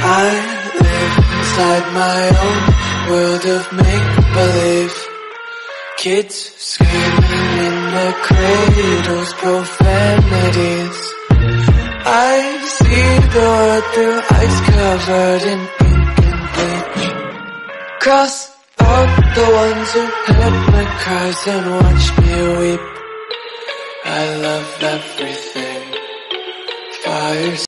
I live inside my own world of make-believe. Kids screaming in their cradles, profanities. I see the world through ice covered in ink and bleach. Cross out the ones who heard my cries and watched me weep. I love everything. Fire